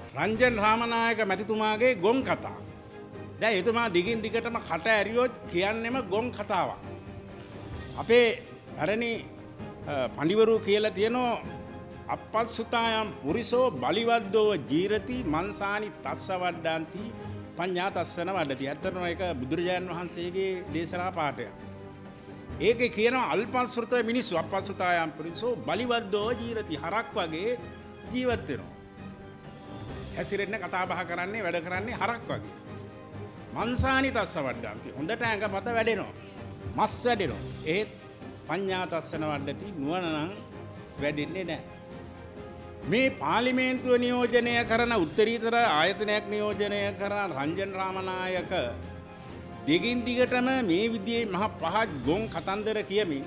රංජන් රාමනායක මැතිතුමාගේ ගොන් කතා. දැන් එතුමා දිගින් දිගටම කට ඇරියොත් කියන්නෙම ගොන් කතාවක්. අපේ පැරණි පඬිවරු කියලා තියෙනවා අපස්සුතායම් පුරිසෝ බලිවද්දෝ ජීරති මන්සානි තස්ස වඩ්ඩාන්ති පඤ්ඤා තස්සන වඩති. ඇත්තටම ඒක බුදුරජාණන් වහන්සේගේ දේශනා පාඨයක්. ඒකේ කියනවා අල්පස්සෘත මිනිස්සු අපස්සුතායම් පුරිසෝ බලිවද්දෝ ජීරති හරක් වගේ ජීවත් වෙනවා. හැසිරෙන්නේ කතා බහ කරන්නේ වැඩ කරන්නේ හරක් වගේ. මන්සානි තස්ස වඩ්ඩාන්ති හොඳට ඇඟපත වැඩෙනවා. මස් වැඩෙනවා. ඒත් පඤ්ඤා තස්සන වඩති නුවණ නම් වැඩෙන්නේ නැහැ. මේ පාර්ලිමේන්තුව නියෝජනය කරන උත්තරීතර ආයතනයක් නියෝජනය කරන රංජන් රාමනායක දිගින් දිගටම මේ විදිහේ මහ පහත් ගොන් කතන්දර කියමින්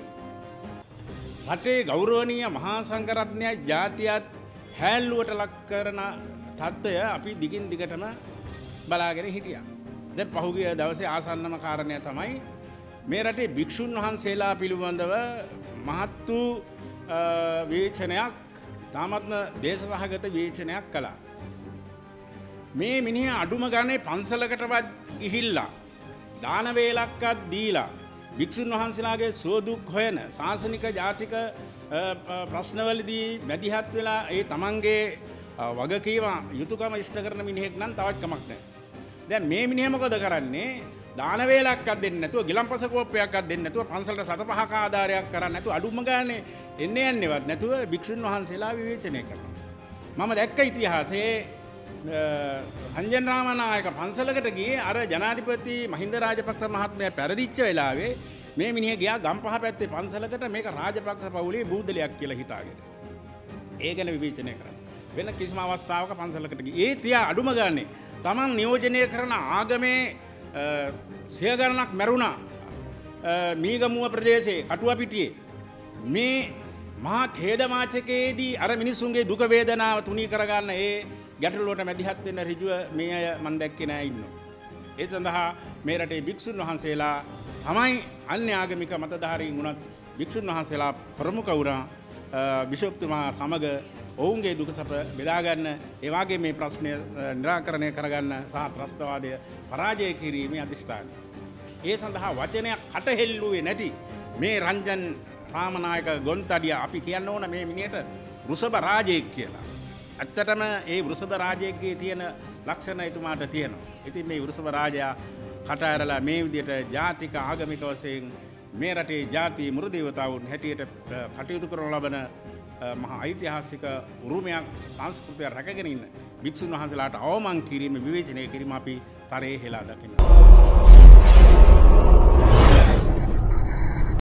රටේ ගෞරවනීය මහා සංඝරත්නයයි ජාතියත් හැල්ලුවට ලක් කරන තත්ත්වය අපි දිගින් දිගටම බලාගෙන හිටියා. දැන් පහුගිය දවසේ ආසන්නම කාරණය තමයි මේ රටේ භික්ෂුන් වහන්සේලා පිළිබඳව මහත් වූ විවේචනයක් තාමත්ම දේශසහගත විවේචනයක් කළා. මේ මිනිහා අඩුම ගානේ පන්සලකටවත් ගිහිල්ලා දාන වේලක්වත් දීලා භික්ෂුන් වහන්සේලාගේ සුවදුක් හොයන සාසනික ජාතික ප්‍රශ්නවලදී මැදිහත් වෙලා ඒ තමන්ගේ වගකීම යුතුයකම ඉෂ්ට කරන මිනිහෙක් නම් තවත් කමක් නැහැ. දැන් මේ මිනිහා මොකද කරන්නේ? දාන වේලක්වත් දෙන්නේ නැතුව ගිලම්පස කෝප්පයක්වත් දෙන්නේ නැතුව පන්සලට සත පහක ආධාරයක් කරන්නේ නැතුව අඩුම ගානේ එන්නේ යන්නේවත් නැතුව භික්ෂුන් වහන්සේලා විවේචනය කරනවා. මම දැක්ක ඉතිහාසයේ රංජන් රාමනායක පන්සලකට ගියේ අර ජනාධිපති මහින්ද රාජපක්ෂ මහත්මයා පෙරදිච්ච වෙලාවේ මේ මිනිහා ගියා ගම්පහ පැත්තේ පන්සලකට මේක රාජපක්ෂ පවුලේ බූදලයක් කියලා හිතාගෙන. ඒ ගැන විවේචනය කරනවා. වෙන කිසිම අවස්ථාවක පන්සලකට ගියේ ඒ තියා අඩුම ගානේ Taman නියෝජනය කරන ආගමේ සිය ගණනක් මැරුණා මීගමුව ප්‍රදේශයේ කටුවපිටියේ මේ මහා ඛේදමාචකයේදී අර මිනිසුන්ගේ දුක වේදනාව තුනී කරගන්න ඒ ගැටලුවට මැදිහත් වෙන ඍජුව මේ අය මම දැක්කේ නෑ ඉන්නවා. ඒ සඳහා මේ රටේ භික්ෂුන් වහන්සේලා තමයි අන්‍ය ආගමික මතධාරීන් වුණත් භික්ෂුන් වහන්සේලා ප්‍රමුඛ වුණා බිෂොප්තුමා සමග ඔවුන්ගේ දුක සැප බෙදා ගන්න ඒ වගේ මේ ප්‍රශ්නය निराකරණය කරගන්න සහ ත්‍රස්තවාදය පරාජය කිරීමේ අධිෂ්ඨානය. ඒ සඳහා වචනයක් කටහෙල්ලුවේ නැති මේ රංජන් රාමනායක ගොන්තඩිය අපි කියන්න ඕන මේ මිනිහට වෘෂභ රාජයෙක් කියලා. ඇත්තටම ඒ වෘෂභ රාජයෙක්ගේ තියෙන ලක්ෂණ එතුමාට තියෙනවා. ඉතින් මේ වෘෂභ රාජයා කට ඇරලා මේ විදිහට ජාතික ආගමික වශයෙන් මේ රටේ ජාති මුරුදේවතාවුන් හැටියට කටයුතු කරන ලබන මහා ඓතිහාසික උරුමයක් සංස්කෘතිය රැකගෙන ඉන්න භික්ෂුන් වහන්සේලාට අවමන් කිරීම විවේචනය කිරීම අපි තරයේ හෙලා දකිනවා.